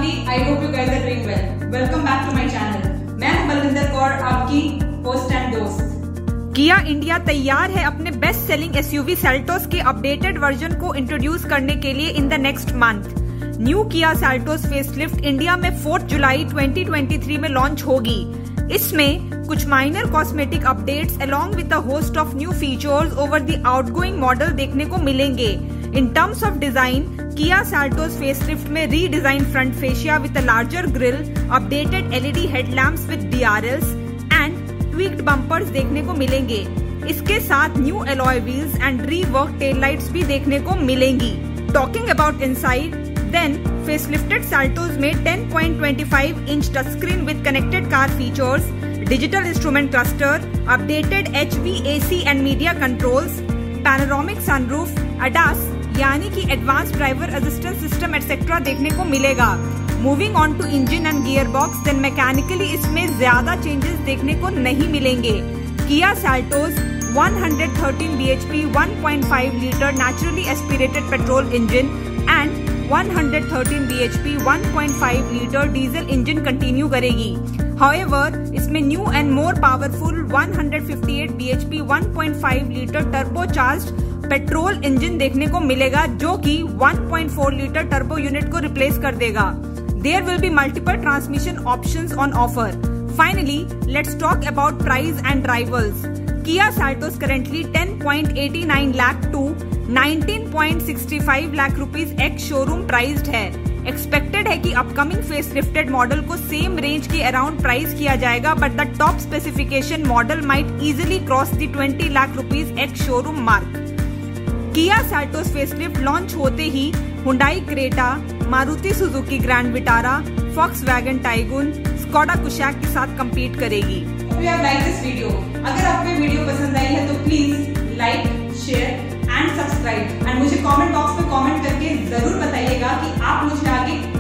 सभी, I hope you guys are doing well. Welcome back to my channel. मैं हूं बलविंदर कौर, आपकी होस्ट एंड दोस्त। किया इंडिया तैयार है अपने बेस्ट सेलिंग एसयूवी सेल्टोस के अपडेटेड वर्जन को इंट्रोड्यूस करने के लिए in the next month. New Kia Seltos facelift India में 4 जुलाई 2023 में लॉन्च होगी। इसमें कुछ minor cosmetic updates along with a host of new features over the outgoing model देखने को मिलेंगे। In terms of design, Kia Seltos facelift में redesign front fascia with a larger grille, updated LED headlamps with DRLs and tweaked bumpers देखने को मिलेंगे। इसके साथ new alloy wheels and rework tail lights भी देखने को मिलेंगी। Talking about inside, then facelifted Seltos में 10.25 inch touch screen with connected car features, digital instrument cluster, updated HVAC and media controls, panoramic sunroof, ADAS यानी कि advance driver assistance system etcetera देखने को मिलेगा। Moving on to engine and gear box, then mechanically इसमें ज्यादा changes देखने को नहीं मिलेंगे। Kia Seltos 113 bhp 1.5 litre naturally aspirated petrol engine and 113 bhp 1.5 litre diesel engine continue करेगी। However, इसमें new and more powerful 158 bhp 1.5 litre turbocharged petrol engine देखने को मिलेगा, जो कि 1.4 लीटर टर्बो यूनिट को रिप्लेस कर देगा। There will be multiple transmission options on offer. Finally, let's talk about price and rivals. Kia Seltos currently 10.89 lakh to 19.65 lakh rupees ex showroom priced है। Expected है कि अपकमिंग फेसलिफ्टेड मॉडल को same range के around price किया जाएगा, but the top specification model might easily cross the 20 lakh rupees ex showroom mark. Kia Seltos facelift launch होते ही Hyundai Creta, Maruti Suzuki Grand Vitara, Volkswagen Taigun, Skoda Kushaq के साथ compete करेगी। अगर आपको वीडियो पसंद आई है तो please like, share and subscribe and मुझे कमेंट बॉक्स में कमेंट करके जरूर बताइएगा कि आप मुझे आगे